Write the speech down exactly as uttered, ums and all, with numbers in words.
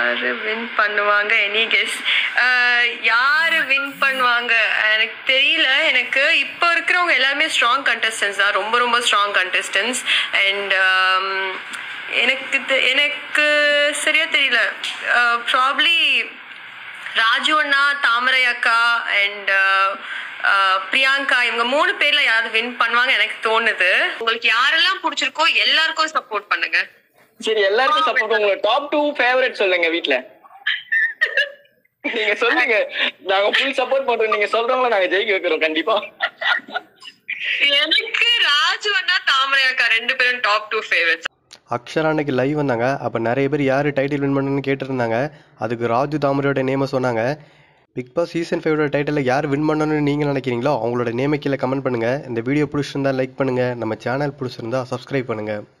யாரு வின் பண்ணுவாங்க? Any guess? யாரு வின் பண்ணுவாங்க எனக்கு தெரியல. எனக்கு இப்போ இருக்கிறவங்க எல்லாருமே ஸ்ட்ராங் கண்டஸ்டன்ஸ் தான், ரொம்ப ரொம்ப ஸ்ட்ராங் கண்டஸ்டன்ஸ். அண்ட் எனக்கு எனக்கு சரியா தெரியல. ப்ராப்ளி ராஜு அண்ணா, தாமரை அக்கா அண்ட் பிரியங்கா, இவங்க மூணு பேர்ல யாராவது வின் பண்ணுவாங்க எனக்கு தோணுது. உங்களுக்கு யாரெல்லாம் பிடிச்சிருக்கோ எல்லாருக்கும் சப்போர்ட் பண்ணுங்க. சரி, எல்லாருக்கும் சப்போர்ட். உங்களோட டாப் டூ ஃபேவரட் சொல்லுங்க வீட்ல. நீங்க சொல்லுங்க, நாங்க ஃபுல் சப்போர்ட் பண்றோம். நீங்க சொல்றவங்கள நாங்க ஜெயிக்க வைக்கிறோம் கண்டிப்பா. எனக்கு ராஜு அண்ணா, தாமரை அக்கா ரெண்டு பேரும் டாப் டூ ஃபேவரட்ஸ். அக்ஷரா அன்னைக்கு லைவ் வந்தாங்க. அப்போ நிறைய பேர் யார் டைட்டில் வின் பண்ணணும்னு கேட்டிருந்தாங்க. அதுக்கு ராஜு தாமரையோட நேமை சொன்னாங்க. பிக் பாஸ் சீசன் ஃபைவோட டைட்டிலில் யார் வின் பண்ணணும்னு நீங்கள் நினைக்கிறீங்களோ அவங்களோட நேமை கீழே கமெண்ட் பண்ணுங்கள். இந்த வீடியோ பிடிச்சிருந்தா லைக் பண்ணுங்கள். நம்ம சேனல் பிடிச்சிருந்தா சப்ஸ்கிரைப் பண்ணுங்கள்.